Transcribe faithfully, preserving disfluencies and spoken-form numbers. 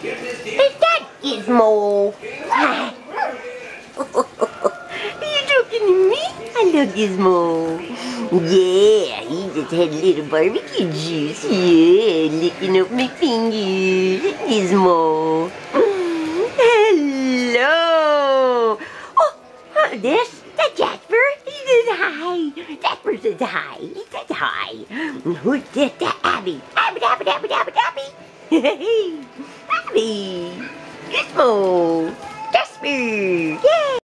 Is that Gizmo? Are you talking to me? Hello, Gizmo. Yeah, he just had a little barbecue juice. Yeah, licking up my fingers. Gizmo. Hello. Oh, uh, this? That Jasper? He says hi. Jasper says hi. He says hi. Who's this? That Abby. Abby, Abby, Abby, Abby, Abby. Hey, Abby. Gizmo. Jasper. Yeah.